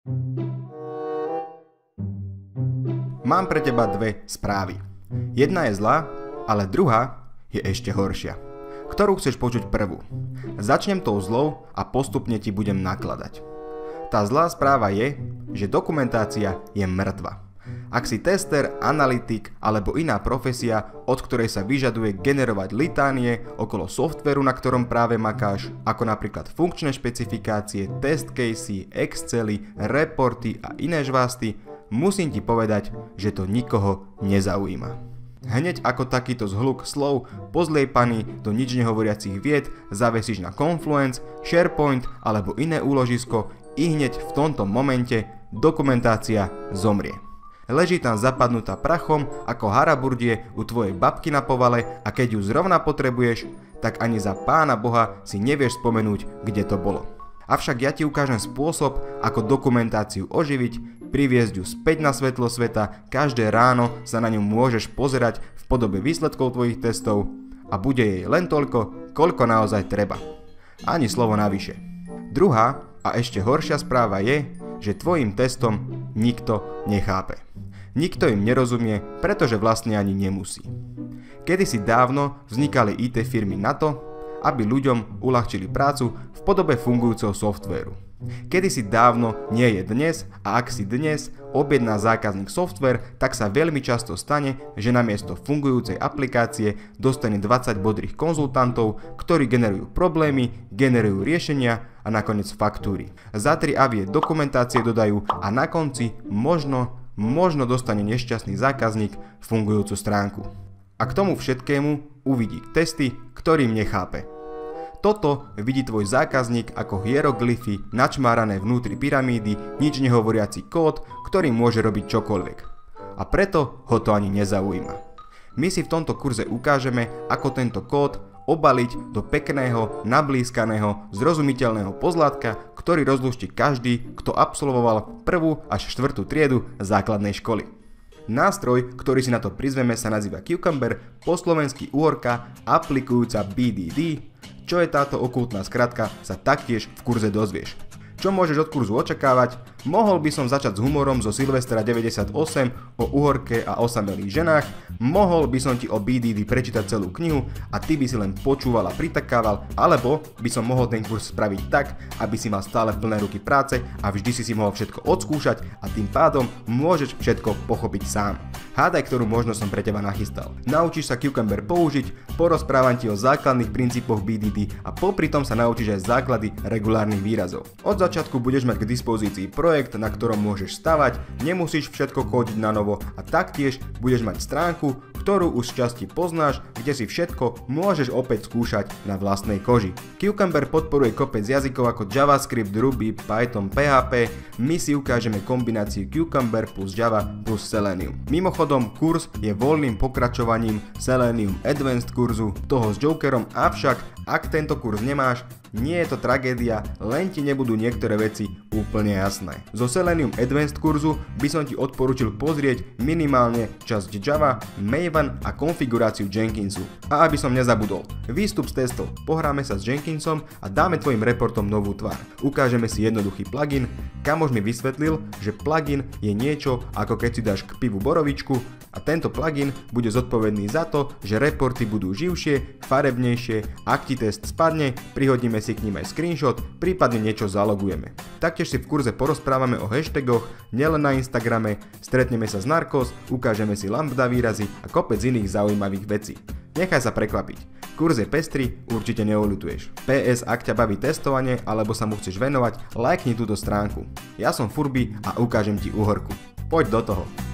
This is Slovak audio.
Mám pre teba dve správy. Jedna je zlá, ale druhá je ešte horšia. Ktorú chceš počuť prvú? Začnem tou zlou a postupne ti budem nakladať. Tá zlá správa je, že dokumentácia je mŕtva. Ak si tester, analytik alebo iná profesia, od ktorej sa vyžaduje generovať litánie okolo softvéru, na ktorom práve makáš, ako napríklad funkčné špecifikácie, test casey, excely, reporty a iné žvásty, musím ti povedať, že to nikoho nezaujíma. Hneď ako takýto zhluk slov, pozliepaný do nič nehovoriacich vied, zavesíš na Confluence, SharePoint alebo iné úložisko, i hneď v tomto momente dokumentácia zomrie. Leží tam zapadnutá prachom ako haraburdie u tvojej babky na povale a keď ju zrovna potrebuješ, tak ani za Pána Boha si nevieš spomenúť, kde to bolo. Avšak ja ti ukážem spôsob, ako dokumentáciu oživiť, priviesť ju späť na svetlo sveta, každé ráno sa na ňu môžeš pozerať v podobe výsledkov tvojich testov a bude jej len toľko, koľko naozaj treba. Ani slovo navyše. Druhá a ešte horšia správa je, že tvojim testom nikto nechápe. Nikto im nerozumie, pretože vlastne ani nemusí. Kedysi dávno vznikali IT firmy na to, aby ľuďom uľahčili prácu v podobe fungujúceho softvéru. Kedysi dávno nie je dnes a ak si dnes objedná zákazník softvér, tak sa veľmi často stane, že namiesto fungujúcej aplikácie dostane 20 bodrých konzultantov, ktorí generujú problémy, generujú riešenia a nakoniec faktúry. Za 3 avie dokumentácie dodajú a na konci možno dostane nešťastný zákazník fungujúcu stránku. A k tomu všetkému uvidí testy, ktorým nechápe. Toto vidí tvoj zákazník ako hieroglyfy načmárané vnútri pyramídy, nič nehovoriaci kód, ktorý môže robiť čokoľvek. A preto ho to ani nezaujíma. My si v tomto kurze ukážeme, ako tento kód obaliť do pekného, nablískaného, zrozumiteľného pozlátka, ktorý rozluští každý, kto absolvoval 1. až 4. triedu základnej školy. Nástroj, ktorý si na to prizveme, sa nazýva Cucumber, po slovensky úhorka aplikujúca BDD. Čo je táto okultná skratka, sa taktiež v kurze dozvieš. Čo môžeš od kurzu očakávať? Mohol by som začať s humorom zo Silvestra 98 o uhorke a osamelých ženách, mohol by som ti o BDD prečítať celú knihu a ty by si len počúval a pritakával, alebo by som mohol ten kurz spraviť tak, aby si mal stále plné ruky práce a vždy si mohol všetko odskúšať a tým pádom môžeš všetko pochopiť sám. Hádaj, ktorú možnosť som pre teba nachystal. Naučíš sa Cucumber použiť, porozprávam ti o základných princípoch BDD a popri tom sa naučíš aj základy regulárnych výrazov. Od začiatku budeš mať k dispozícii projekt, na ktorom môžeš stavať, nemusíš všetko kódiť na novo a taktiež budeš mať stránku, ktorú už z časti poznáš, kde si všetko môžeš opäť skúšať na vlastnej koži. Cucumber podporuje kopec jazykov ako JavaScript, Ruby, Python, PHP, my si ukážeme kombináciu Cucumber plus Java plus Selenium. Mimochodom, kurz je voľným pokračovaním Selenium Advanced kurzu, toho s Jokerom, avšak ak tento kurz nemáš, nie je to tragédia, len ti nebudú niektoré veci úplne jasné. Zo Selenium Advanced kurzu by som ti odporučil pozrieť minimálne časť Java, Maven a konfiguráciu Jenkinsu. A aby som nezabudol, výstup z testov, pohráme sa s Jenkinsom a dáme tvojim reportom novú tvár. Ukážeme si jednoduchý plugin, kamož mi vysvetlil, že plugin je niečo ako keď si dáš k pivu borovičku a tento plugin bude zodpovedný za to, že reporty budú živšie, farebnejšie, ak ti test spadne, prihodíme si k ním aj screenshot, prípadne niečo zalogujeme. Taktiež si v kurze porozprávame o hashtagoch, nielen na Instagrame, stretneme sa s Narcos, ukážeme si lambda výrazy a kopec iných zaujímavých vecí. Nechaj sa prekvapiť. Kurz je pestrý, určite neoľutuješ. PS, ak ťa baví testovanie alebo sa mu chceš venovať, lajkni túto stránku. Ja som Furby a ukážem ti uhorku. Poď do toho.